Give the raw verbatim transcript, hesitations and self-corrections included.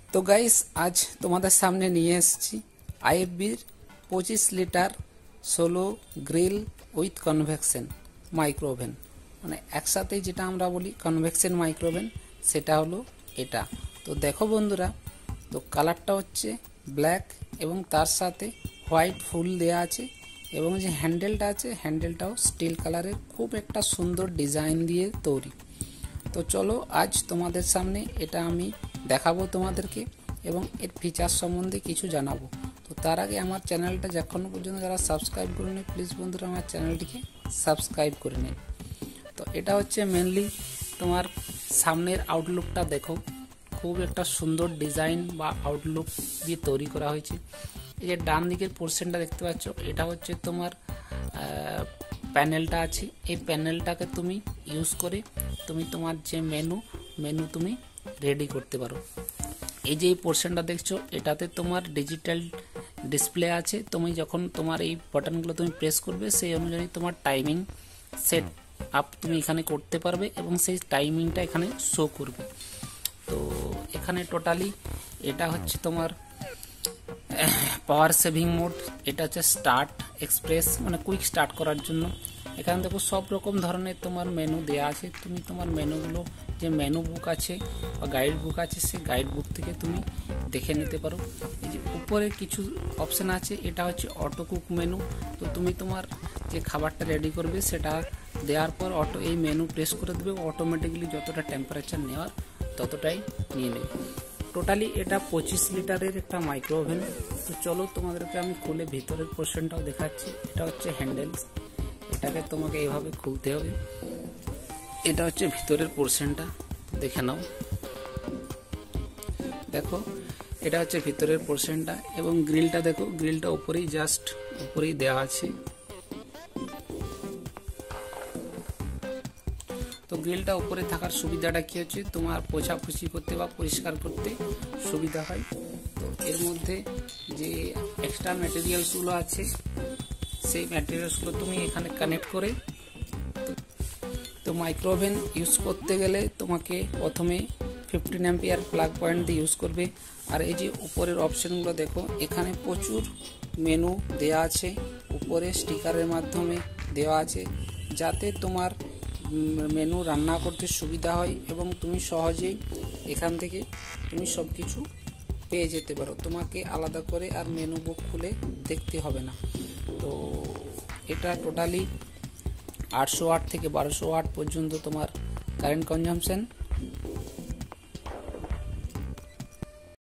তো গাইস আজ তোমাদের সামনে নিয়ে এসেছি আইএফবির পঁচিশ litre solo grill with convection micro oven, মানে একসাথেই যেটা আমরা বলি কনভেকশন মাইক্রো ওভেন, সেটা হলো এটা। তো দেখো বন্ধুরা, তো কালারটা হচ্ছে ব্ল্যাক এবং তার সাথে হোয়াইট ফুল দেয়া আছে এবং যে হ্যান্ডেলটা আছে হ্যান্ডেলটাও স্টিল কালারের, খুব একটা সুন্দর ডিজাইন দিয়ে তৈরি। তো চলো আজ তোমাদের সামনে এটা আমি দেখাবো তোমাদেরকে এবং এর ফিচার সম্বন্ধে কিছু জানাবো। তো তার আগে আমার চ্যানেলটা এখনো পর্যন্ত যারা সাবস্ক্রাইব করে নেই, প্লিজ বন্ধুরা আমার চ্যানেলটিকে সাবস্ক্রাইব করে নিন। তো এটা হচ্ছে মেনলি তোমার সামনের আউটলুকটা দেখো, খুব একটা সুন্দর ডিজাইন বা আউটলুক দিয়ে তৈরি করা হয়েছে। এই যে ডান দিকের পোর্শনটা দেখতে পাচ্ছ, এটা হচ্ছে তোমার প্যানেলটা আছে। এই প্যানেলটাকে তুমি ইউজ করে তুমি তোমার যে মেনু মেনু তুমি রেডি করতে পারো। এই যে এই পোর্শনটা দেখছো, এটাতে তোমার ডিজিটাল ডিসপ্লে আছে। তুমি যখন তোমার এই বাটনগুলো তুমি প্রেস করবে, সেই অনুযায়ী তোমার টাইমিং সেট আপ তুমি এখানে করতে পারবে এবং সেই টাইমিংটা এখানে শো করবে। তো এখানে টোটালি এটা হচ্ছে তোমার পাওয়ার সেভিং মোড, এটা হচ্ছে স্টার্ট এক্সপ্রেস, মানে কুইক স্টার্ট করার জন্য। এখানে দেখো সব রকম ধরনের তোমার মেনু দেওয়া আছে। তুমি তোমার মেনুগুলো যে মেনু বুক আছে বা গাইড বুক আছে, সেই গাইড বুক থেকে তুমি দেখে নিতে পারো। এই যে উপরে কিছু অপশান আছে, এটা হচ্ছে অটো কুক মেনু। তো তুমি তোমার যে খাবারটা রেডি করবে সেটা দেওয়ার পর অটো এই মেনু প্রেস করে দেবে, অটোমেটিক্যালি যতটা টেম্পারেচার নেওয়ার ততটাই নিয়ে নেবে। টোটালি এটা পঁচিশ লিটারের একটা মাইক্রো ওভেন। তো চলো তোমাদেরকে আমি খুলে ভিতরের পোর্শনটাও দেখাচ্ছি। এটা হচ্ছে হ্যান্ডেল, এটাকে তোমাকে এইভাবে খুলতে হবে। এটা হচ্ছে ভিতরের পোর্শনটা, দেখে নাও। দেখো এটা হচ্ছে ভিতরের পোর্শনটা এবং গ্রিলটা দেখো, গ্রিলটা উপরেই জাস্ট উপরেই দেওয়া আছে। তো গ্রিলটা উপরে থাকার সুবিধাটা কি হচ্ছে, তোমার পোছাপুছি করতে বা পরিষ্কার করতে সুবিধা হয়। তো এর মধ্যে যে এক্সট্রা ম্যাটেরিয়ালসগুলো আছে, সেই ম্যাটেরিয়ালসগুলো তুমি এখানে কানেক্ট করে, তো মাইক্রো ওভেন ইউজ করতে গেলে তোমাকে প্রথমে ফিফটিন অ্যাম্পিয়ার প্লাগ পয়েন্ট দিয়ে ইউজ করবে। আর এই যে উপরের অপশানগুলো দেখো, এখানে প্রচুর মেনু দেওয়া আছে, উপরে স্টিকারের মাধ্যমে দেওয়া আছে, যাতে তোমার মেনু রান্না করতে সুবিধা হয় এবং তুমি সহজেই এখান থেকে তুমি সব কিছু পেয়ে যেতে পারো। তোমাকে আলাদা করে আর মেনু বুক খুলে দেখতে হবে না। তো এটা টোটালি আটশো ওয়াট থেকে বারোশো ওয়াট পর্যন্ত তোমার কারেন্ট কনজাম্পশন